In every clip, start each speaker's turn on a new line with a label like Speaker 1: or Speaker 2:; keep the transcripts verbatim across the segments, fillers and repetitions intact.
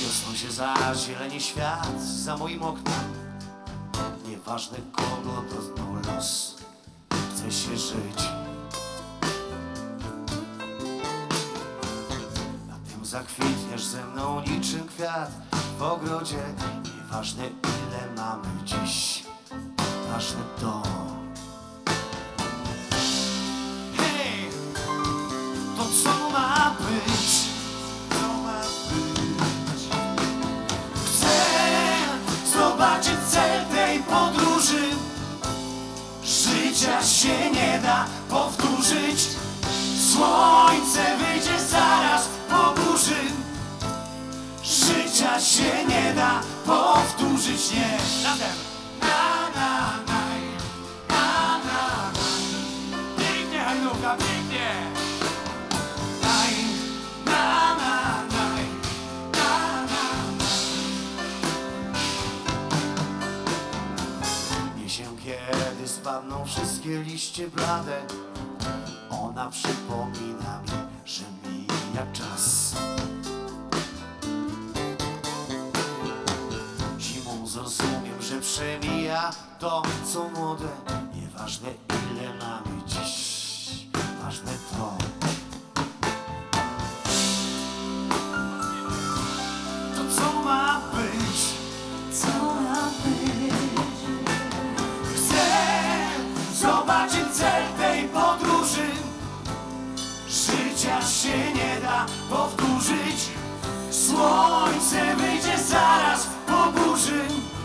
Speaker 1: Wiosną się zazieleni świat za moim oknem. Nieważne kogo dotknął los, chce się żyć. Na tym zakwitniesz ze mną niczym kwiat w ogrodzie. Nieważne ile mamy dziś, ważne to. Hej, to co ma być? Zobaczyć cel tej podróży. Życia się nie da powtórzyć. Słońce wyjdzie zaraz po burzy. Życia się nie da powtórzyć, nie. Razem. Na, na, na, na, na, na. Pięknie, Hajnówka, pięknie. Naj, na, na, naj, na, na. Się kiedy spadną wszystkie liście blade, ona przypomina mi, że mija czas. Zimą zrozumiem, że przemija to co młode. Nieważne ile mamy dziś, ważne to. To co ma być? Co ma być? Zobaczyć cel tej podróży. Życia się nie da powtórzyć. Słońce wyjdzie zaraz po burzy.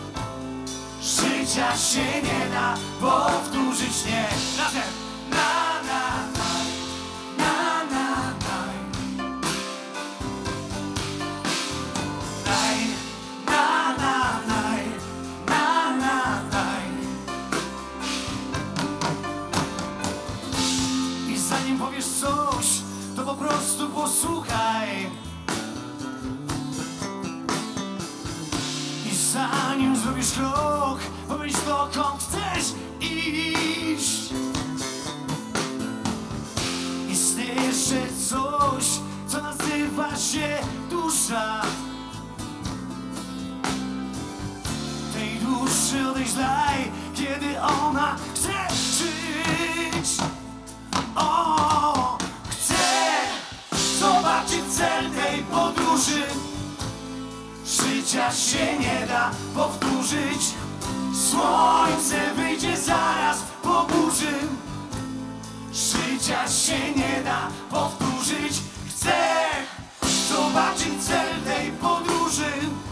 Speaker 1: Życia się nie da powtórzyć, nie. Razem. Na, na, na, na, na, na. Naj, na, na, naj, na, na, naj. Zanim powiesz coś, to po prostu posłuchaj. I zanim zrobisz krok, pomyśl dokąd chcesz iść. Istnieje jeszcze coś, co nazywa się dusza. Tej duszy odejść daj, kiedy ona chce żyć. O, chcę zobaczyć cel tej podróży. Życia się nie da powtórzyć. Słońce wyjdzie zaraz po burzy. Życia się nie da powtórzyć. Chcę zobaczyć cel tej podróży.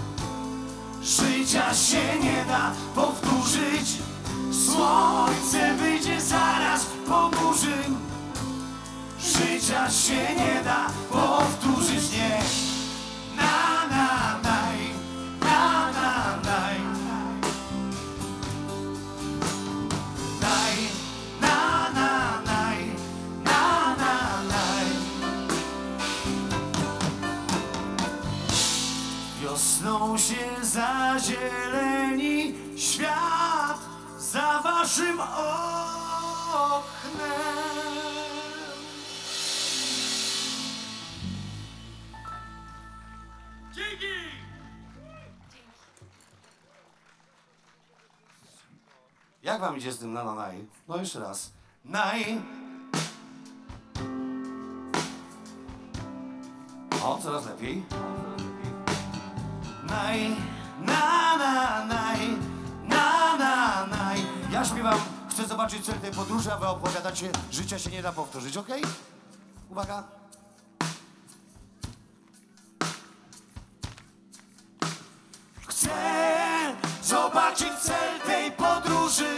Speaker 1: Życia się nie da powtórzyć. Słońce wyjdzie zaraz po burzy. Życia się nie da powtórzyć, nie. Na, na, naj, na, na, naj. Naj, na, na, naj, na, na, naj. Wiosną się zazieleni świat za waszym oknem. Dzięki! Jak wam idzie z tym na, na, naj? No jeszcze raz. Naj. O, coraz lepiej. Naj, na, na, naj, na, na, naj. Ja śpiewam, chcę zobaczyć cel tej podróży, a wy opowiadacie, życia się nie da powtórzyć, okej? Okay? Uwaga. Chcę zobaczyć cel tej podróży.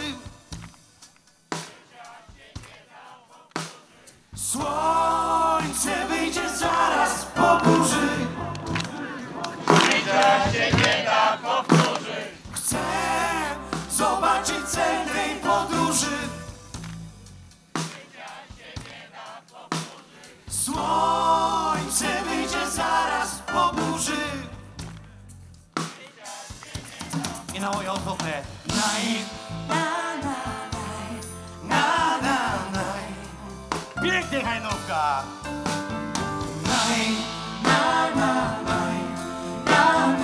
Speaker 1: Słońce wyjdzie zaraz po burzy.
Speaker 2: Życia się nie da powtórzyć.
Speaker 1: Chcę zobaczyć cel tej podróży.
Speaker 2: Życia się nie da powtórzyć.
Speaker 1: Słońce wyjdzie zaraz po burzy. I na moje odwrotne. Naj, na, na, naj, na, na, naj. Pięknie, Hajnówka. Naj, na, na, naj, na,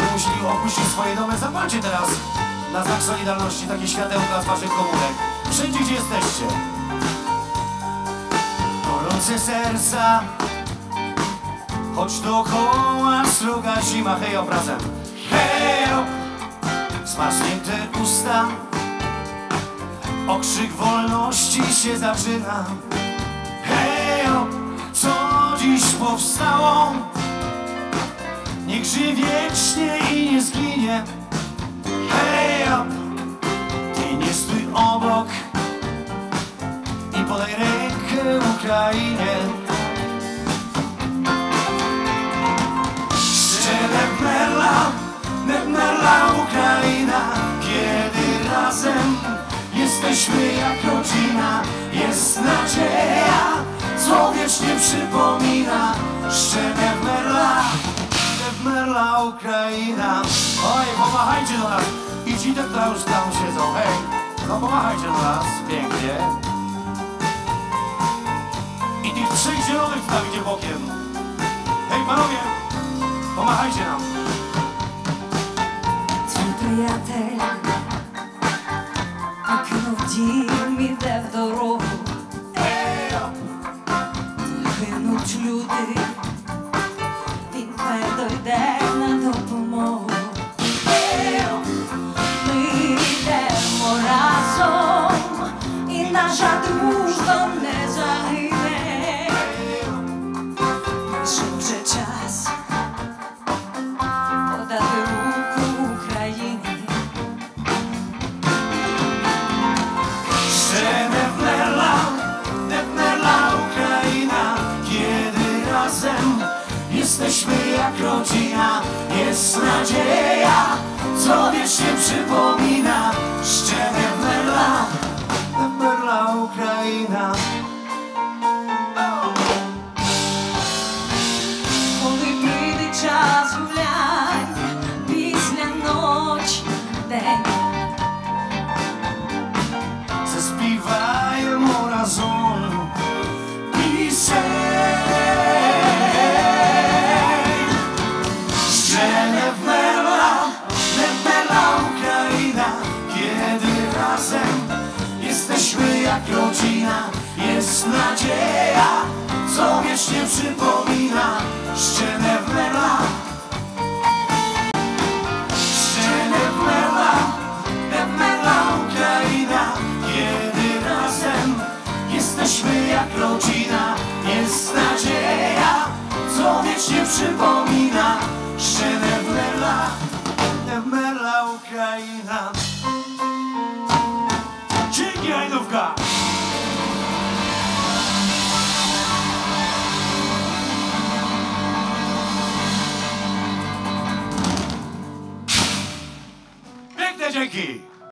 Speaker 1: będą musieli opuścić swoje domy, zapalcie teraz na znak solidarności takie światełka z waszych komórek. Wszędzie, gdzie jesteście. Gorące serca, choć dookoła sroga zima. Hej, obrazem. Hej, zmarznięte usta, okrzyk wolności się zaczyna. Hej, co dziś powstało, niech żyje wiecznie i nie zginie. Hej, ty nie stój obok i podaj rękę Ukrainie. Szczeremmerla, Nemmerla Ukraina, kiedy razem jesteśmy jak rodzina. Jest nadzieja, co wiecznie przypomina. Szczeremmerla, Nemmerla Ukraina. Oj, pomachajcie do nas i ci te, które już tam siedzą, hej, no pomachajcie do nas, pięknie. I tych trzech zielonych tam idzie bokiem. Hej, panowie, pomachajcie nam.
Speaker 3: Твій приятель покинув дім, іде в дорогу. Гинуть люди, він твердо йде на допомогу. Ми йдемо разом, і наша дружба не загине. Прийшов вже час подати руку Україні.
Speaker 1: Ще не вмерла, не вмерла Україна, kiedy razem jesteśmy jak rodzina. Jest nadzieja, co wiecznie przypomina. Jeszcze nie wmerla, nie wmerla Ukraina.
Speaker 3: Коли прийде час гулянь, після ночі день,
Speaker 1: Заспіваємо разом пісень. Ще не wmerla, nie wmerla Ukraina, kiedy razem jesteśmy jak rodzina. Jest nadzieja, co wiecznie przypomina. Jeszcze nie wmerla, jeszcze nie wmerla, nie wmerla Ukraina, kiedy razem jesteśmy jak rodzina. Jest nadzieja, co wiecznie przypomina. Jeszcze nie wmerla, nie wmerla Ukraina. Dzięki, Hajdówka! Piękne dzięki!